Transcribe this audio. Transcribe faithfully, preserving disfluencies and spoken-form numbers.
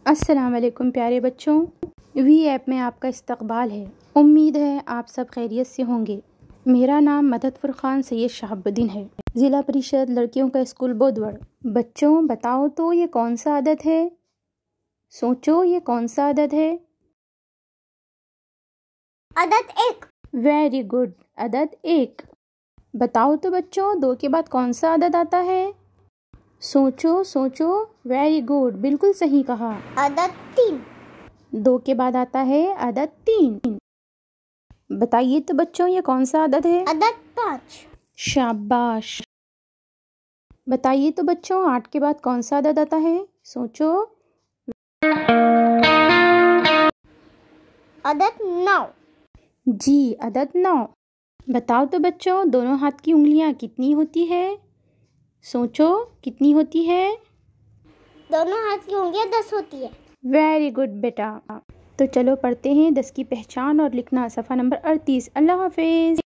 अस्सलाम वालेकुम प्यारे बच्चों, वी ऐप में आपका इस्तकबाल है। उम्मीद है आप सब खैरियत से होंगे। मेरा नाम मदद फुरखान सैयद शहाबुद्दीन है, ज़िला परिषद लड़कियों का स्कूल बोदवड़। बच्चों बताओ तो ये कौन सा अदद है? सोचो ये कौन सा अदद है? अदद एक। वेरी गुड, अदद एक। बताओ तो बच्चों दो के बाद कौन सा अदद आता है? सोचो सोचो, वेरी गुड, बिल्कुल सही कहा। अदद तीन। दो के बाद आता है अदद तीन। बताइए तो बच्चों ये कौन सा अदद है? अदद पाँच। शाबाश। बताइए तो बच्चों आठ के बाद कौन सा अदद आता है? सोचो। अदद नौ। जी, अदद नौ। बताओ तो बच्चों दोनों हाथ की उंगलियां कितनी होती है? सोचो कितनी होती है? दोनों हाथ की उंगलियां दस होती है। वेरी गुड बेटा। तो चलो पढ़ते हैं दस की पहचान और लिखना, सफ़ा नंबर अड़तीस। अल्लाह हाफिज़।